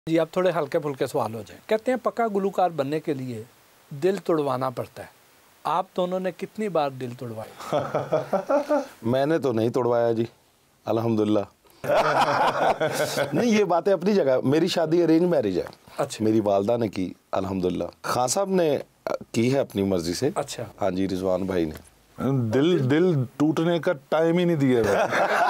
जी अब थोड़े हल्के फुल्के सवाल हो जाए। कहते हैं पक्का गुलूकार बनने के लिए दिल तोड़वाना पड़ता है। आप दोनों ने कितनी बार दिल तोड़वाए? मैंने तो नहीं तोड़वाया जी, अल्हम्दुलिल्लाह। नहीं, ये बातें अपनी जगह। मेरी शादी अरेंज मैरिज है। अच्छा। मेरी वालदा ने की, अल्हम्दुलिल्लाह। खान साहब ने की है अपनी मर्जी से। अच्छा। हाँ जी, रिजवान भाई ने। दिल टूटने का टाइम ही नहीं दिया।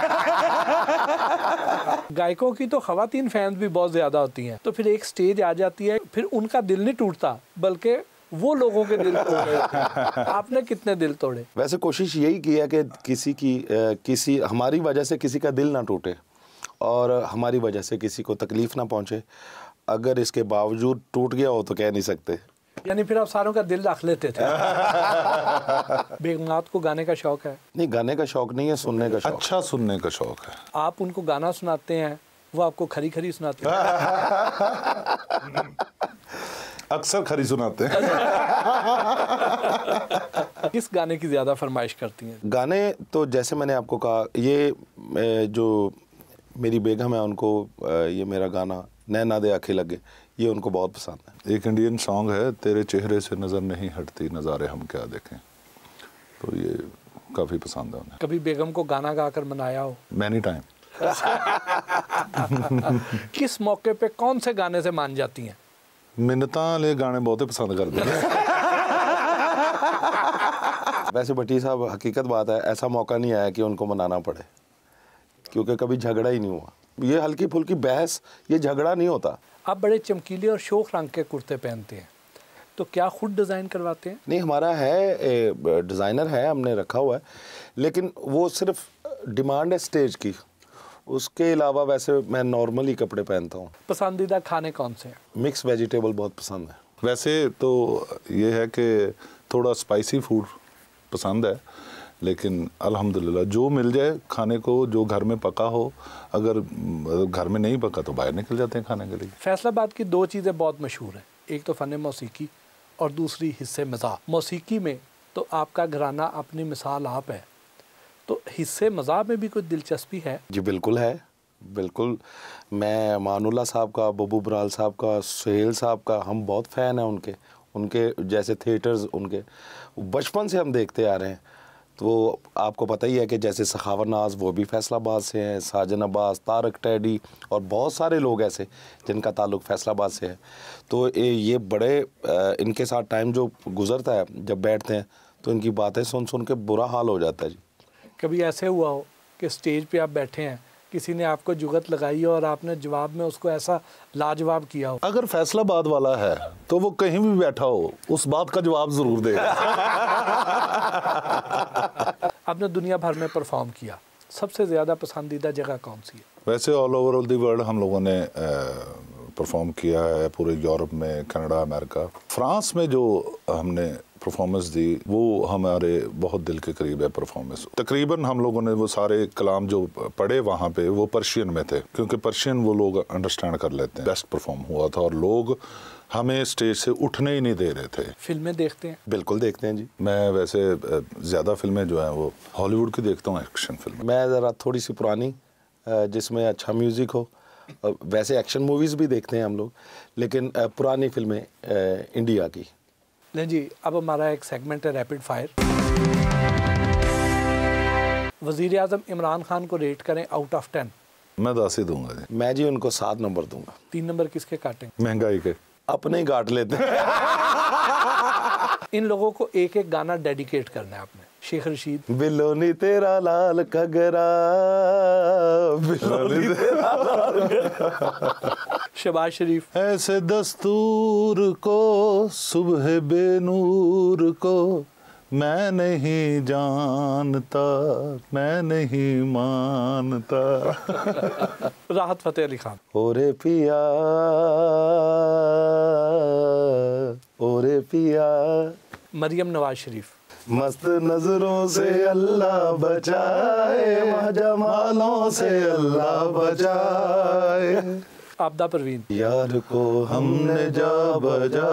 गायकों की तो खवातीन फैंस भी बहुत ज्यादा होती हैं, तो फिर एक स्टेज आ जाती है, फिर उनका दिल नहीं टूटता बल्कि वो लोगों के दिल तोड़े। आपने कितने दिल तोड़े? वैसे कोशिश यही की है कि किसी हमारी वजह से किसी का दिल ना टूटे और हमारी वजह से किसी को तकलीफ ना पहुंचे। अगर इसके बावजूद टूट गया हो तो कह नहीं सकते। यानी फिर आप सारों का दिल रख लेते थे। बेगमात को गाने का शौक है? नहीं, गाने का शौक नहीं है, सुनने का शौक। अच्छा सुनने का शौक है। आप उनको गाना सुनाते हैं, वो आपको खरी खरी सुनाते हैं? अक्सर खरी सुनाते हैं। किस गाने की ज्यादा फरमाइश करती हैं? गाने तो जैसे मैंने आपको कहा, ये जो मेरी बेगम है उनको ये मेरा गाना नैना दे आखे लगे, ये उनको बहुत पसंद है। एक इंडियन सॉन्ग है, तेरे चेहरे से नजर नहीं हटती, नज़ारे हम क्या देखें, तो ये काफी पसंद है उन्हें। कभी बेगम को गाना गाकर मनाया हो? Many time. किस मौके पे कौन से गाने से मान जाती हैं? मिन्नतां वाले गाने बहुत पसंद करते हैं। वैसे भट्टी साहब, हकीकत बात है, ऐसा मौका नहीं आया कि उनको मनाना पड़े, क्योंकि कभी झगड़ा ही नहीं हुआ। ये हल्की फुल्की बहस, ये झगड़ा नहीं होता। आप बड़े चमकीले और शोख रंग के कुर्ते पहनते हैं, तो क्या खुद डिज़ाइन करवाते हैं? नहीं, हमारा है डिज़ाइनर है, हमने रखा हुआ है, लेकिन वो सिर्फ डिमांड है स्टेज की। उसके अलावा वैसे मैं नॉर्मली कपड़े पहनता हूँ। पसंदीदा खाने कौन से हैं? मिक्स वेजिटेबल बहुत पसंद है। वैसे तो ये है कि थोड़ा स्पाइसी फूड पसंद है, लेकिन अल्हम्दुलिल्लाह जो मिल जाए खाने को, जो घर में पका हो। अगर घर में नहीं पका तो बाहर निकल जाते हैं खाने के लिए। फैसलाबाद की दो चीज़ें बहुत मशहूर हैं, एक तो फ़न मौसीकी और दूसरी हिस्से मज़ाह। मौसीकी में तो आपका घराना अपनी मिसाल आप है, तो हिस्से मज़ाह में भी कोई दिलचस्पी है? जी बिल्कुल है, बिल्कुल। मैं मानुल्लाह साहब का, बब्बू बराल साहब का, सुहेल साहब का, हम बहुत फ़ैन हैं उनके जैसे थिएटर्स उनके बचपन से हम देखते आ रहे हैं। तो आपको पता ही है कि जैसे सखावत नाज, वो भी फैसलाबाद से हैं, साजन अब्बास, तारक टैडी और बहुत सारे लोग ऐसे जिनका ताल्लुक़ फैसलाबाद से है। तो ये बड़े इनके साथ टाइम जो गुज़रता है, जब बैठते हैं तो इनकी बातें सुन सुन के बुरा हाल हो जाता है जी। कभी ऐसे हुआ हो कि स्टेज पे आप बैठे हैं, किसी ने आपको जुगत लगाई हो और आपने जवाब में उसको ऐसा लाजवाब किया हो? अगर फैसलाबाद वाला है तो वो कहीं भी बैठा हो उस बात का जवाब जरूर देगा। आपने दुनिया भर में परफॉर्म किया, सबसे ज़्यादा पसंदीदा जगह कौन सी है? वैसे ऑल ओवर द वर्ल्ड हम लोगों ने परफॉर्म किया है, पूरे यूरोप में, कनाडा, अमेरिका, फ्रांस में जो हमने परफॉर्मेंस दी वो हमारे बहुत दिल के करीब है परफॉर्मेंस। तकरीबन हम लोगों ने वो सारे कलाम जो पढ़े वहाँ पे वो पर्शियन में थे, क्योंकि पर्शियन वो लोग अंडरस्टैंड कर लेते हैं। बेस्ट परफॉर्म हुआ था और लोग हमें स्टेज से उठने ही नहीं दे रहे थे। फिल्में देखते हैं? बिल्कुल देखते हैं जी। मैं वैसे ज़्यादा फिल्में जो हैं वो हॉलीवुड की देखता हूँ, एक्शन फिल्म। मैं ज़रा थोड़ी सी पुरानी जिसमें अच्छा म्यूज़िक हो, वैसे एक्शन मूवीज़ भी देखते हैं हम लोग, लेकिन पुरानी फिल्में इंडिया की। नहीं जी, अब हमारा एक सेगमेंट है रैपिड फायर। वज़ीर आज़म इमरान खान को रेट करें आउट ऑफ 10। मैं 10 ही दूंगा जी। मैं जी उनको 7 नंबर दूंगा। 3 नंबर किसके काटेंगे? महंगाई के। अपने ही काट लेते हैं। इन लोगों को एक एक गाना डेडिकेट करना है आपने। शेख रशीद। बिलोनी तेरा लाल कगरा, बिलोनी तेरा लाल। शहबाज शरीफ। ऐसे दस्तूर को सुबह बेनूर को मैं नहीं जानता, मैं नहीं मानता। राहत फतेह अली खान। ओरे पिया, ओरे पिया। मरियम नवाज शरीफ। मस्त नजरों से अल्लाह बचाए, जमालों से अल्लाह बचाए। आबदा परवीन। यार को हमने जा बजा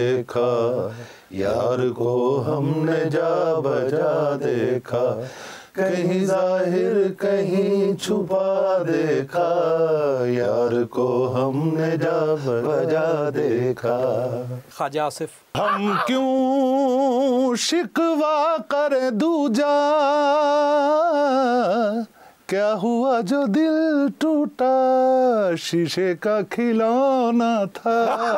देखा, यार को हमने जा बजा देखा, कहीं जाहिर कहीं छुपा देखा, यार को हमने जा बजा देखा। ख्वाजा आसिफ। हम क्यों शिकवा कर दूजा, क्या हुआ जो दिल टूटा, शीशे का खिलौना था,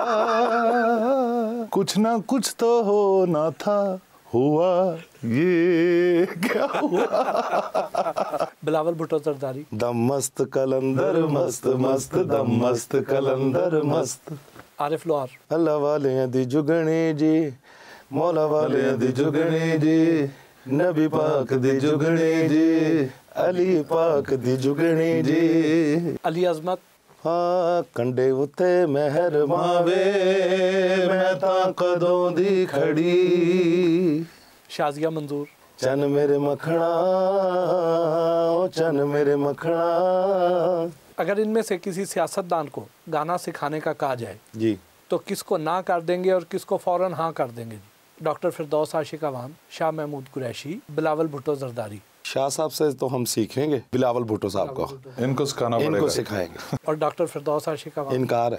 कुछ ना कुछ तो होना था, हुआ ये क्या हुआ। बिलावल भुट्टो जरदारी। दम मस्त कलंदर मस्त मस्त, दम मस्त कलंदर मस्त। आरिफ लोहार। अल्लाह वाले दी जुगनी जी, मौला वाले दी जुगनी जी, नबी पाक दी जुगनी जी, अली पाक दी जुगनी जी। अली अजमत। हाँ कंडे उत्ते महर मावे, मैं तां कदों दी खड़ी। शाजिया मंजूर। चन मेरे मखना, ओ चन मेरे मखना। अगर इनमें से किसी सियासतदान को गाना सिखाने का कहा जाए जी, तो किसको ना कर देंगे और किसको फौरन हाँ कर देंगे? डॉक्टर फिरदौस आशिक अवान, शाह महमूद कुरैशी, बिलावल भुट्टो जरदारी। शाह साहब से तो हम सीखेंगे, बिलावल भुट्टो साहब को इनको सिखाना पड़ेगा, इनको सिखाएंगे। और डॉक्टर फिरदौस आशिक अवान इनकार है।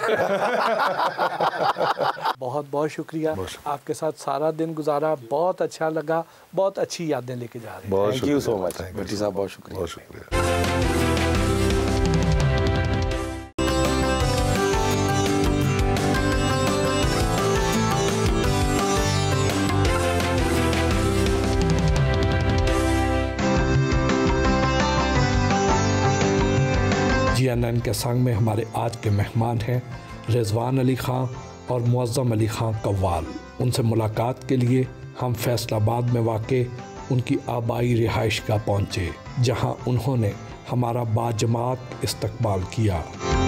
बहुत बहुत शुक्रिया, आपके साथ सारा दिन गुजारा, बहुत अच्छा लगा, बहुत अच्छी यादें लेके जा रहे हैं। Thank you so much Bhatti साहब, बहुत शुक्रिया। बहुत शुक्रिया। GNN के संग में हमारे आज के मेहमान हैं रिजवान अली खां और मुअज़्ज़म अली खां कव्वाल। उनसे मुलाकात के लिए हम फैसलाबाद में वाक़े उनकी आबाई रिहाइश गाह पहुँचे, जहां उन्होंने हमारा बाजमात इस्तकबाल किया।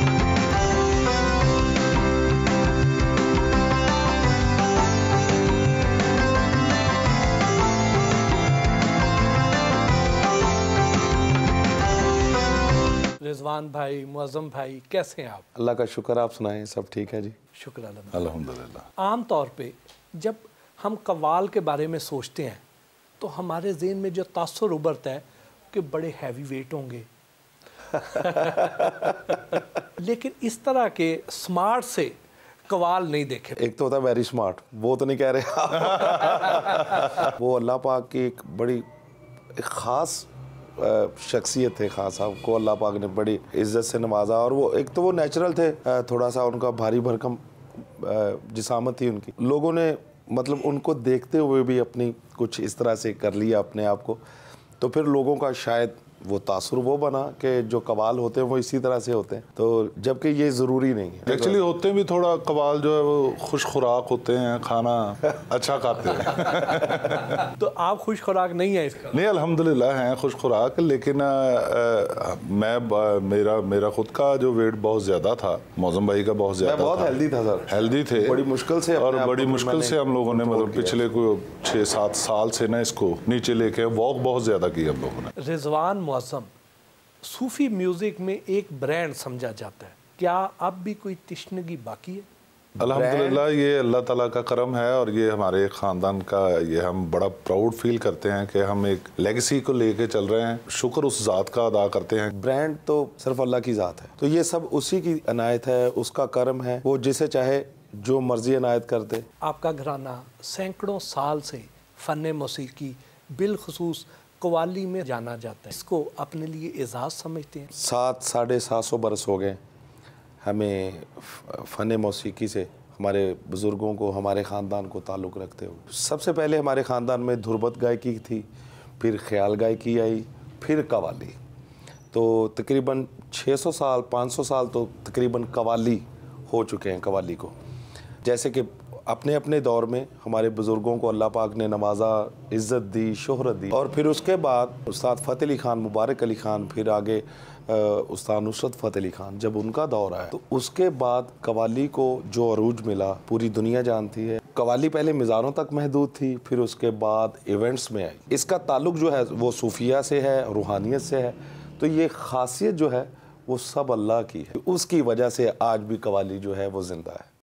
रिजवान भाई, मुअज़्ज़म भाई, कैसे हैं आप? अल्लाह का शुक्र, आप सुनाएं, सब ठीक है जी? शुक्र अल्लाह। अल्हम्दुलिल्लाह। आम तौर पे जब हम कव्वाल के बारे में सोचते हैं तो हमारे ज़हन में जो तासुर उभरता है कि बड़े हैवी वेट होंगे। लेकिन इस तरह के स्मार्ट से कव्वाल नहीं देखे। एक तो होता है वेरी स्मार्ट, वो तो नहीं कह रहे। वो अल्लाह पाक की एक बड़ी ख़ास शख्सियत है। खास साहब को अल्लाह पाक ने बड़ी इज्जत से नवाजा, और वो एक तो वो नेचुरल थे, थोड़ा सा उनका भारी भरकम जिसामत थी उनकी। लोगों ने मतलब उनको देखते हुए भी अपनी कुछ इस तरह से कर लिया अपने आप को, तो फिर लोगों का शायद वो तासुर वो बना कि जो कवाल होते हैं वो इसी तरह से होते हैं, तो जबकि ये ज़रूरी नहीं है। एक्चुअली होते भी थोड़ा कवाल जो है वो खुश खुराक होते हैं, खाना अच्छा खाते हैं। तो आप खुश खुराक नहीं है इसका? नहीं, अल्हम्दुलिल्लाह हैं खुश खुराक, लेकिन मेरा खुद का जो वेट बहुत ज़्यादा था, मौज़म भाई का बहुत ज़्यादा, बहुत हेल्दी था सर, हेल्दी थे, बड़ी मुश्किल से, और बड़ी मुश्किल से हम लोगों ने मतलब पिछले कोई 6-7 साल से ना इसको नीचे लेके वॉक बहुत ज़्यादा की हम लोगों ने। रिजवान मुअज़्ज़म सूफ़ी म्यूज़िक में एक ब्रांड समझा जाता है, क्या अब भी कोई तिश्नगी बाकी है? अल्हम्दुलिल्लाह, ये अल्लाह ताला का करम है, और ये हमारे ख़ानदान का, ये हम बड़ा प्राउड फील करते हैं कि हम एक लेगेसी को लेके चल रहे हैं। शुक्र उस ज़ात का अदा करते हैं। ब्रांड तो सिर्फ अल्लाह की ज़ात है, तो ये सब उसी की अनायत है, उसका करम है, वो जिसे चाहे जो मर्जी अनायत कर दे। आपका घराना सैकड़ों साल से फ़न मौसीकी बिलखुसूस कव्वाली में जाना जाता है, इसको अपने लिए एजाज़ समझते हैं? 700-750 बरस हो गए हमें फ़न मौसीकी से, हमारे बुज़ुर्गों को, हमारे ख़ानदान को ताल्लुक़ रखते हुए। सबसे पहले हमारे ख़ानदान में धुरबत गायकी थी, फिर ख़याल गायकी आई, फिर कव्वाली। तो तकरीबन 600 साल 500 साल तो तकरीबन कव्वाली हो चुके हैं। कव्वाली को जैसे कि अपने अपने दौर में हमारे बुज़ुर्गों को अल्लाह पाक ने नवाजा, इज़्ज़त दी, शोहरत दी, और फिर उसके बाद उस्ताद फ़तेह अली ख़ान, मुबारक अली ख़ान, फिर आगे उस्ताद नुसरत फ़तेह अली ख़ान, जब उनका दौर आया तो उसके बाद कव्वाली को जो अरूज मिला पूरी दुनिया जानती है। कव्वाली पहले मिज़ारों तक महदूद थी, फिर उसके बाद इवेंट्स में आई। इसका ताल्लुक़ जो है वो सूफिया से है, रूहानियत से है, तो ये ख़ासियत जो है वो सब अल्लाह की है। उसकी वजह से आज भी कव्वाली जो है वो ज़िंदा है।